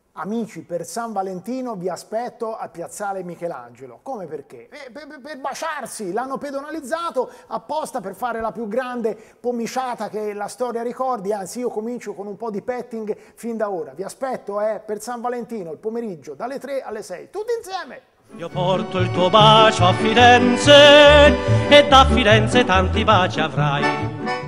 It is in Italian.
Amici, per San Valentino vi aspetto a Piazzale Michelangelo. Come perché? Per baciarsi, l'hanno pedonalizzato apposta per fare la più grande pomiciata che la storia ricordi, anzi io comincio con un po' di petting fin da ora. Vi aspetto per San Valentino, il pomeriggio, dalle 3 alle 6, tutti insieme! Io porto il tuo bacio a Firenze e da Firenze tanti baci avrai.